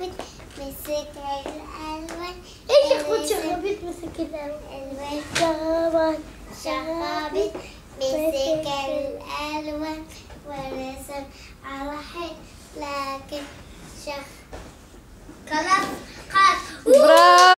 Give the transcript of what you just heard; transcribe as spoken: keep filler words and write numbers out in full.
شخبط مسك الألوان. ايش شخبط شخبط مسك الألوان؟ شخبط شخبط مسك الألوان ورسم على حيط لكن شخ خلاص خلاص. برافو.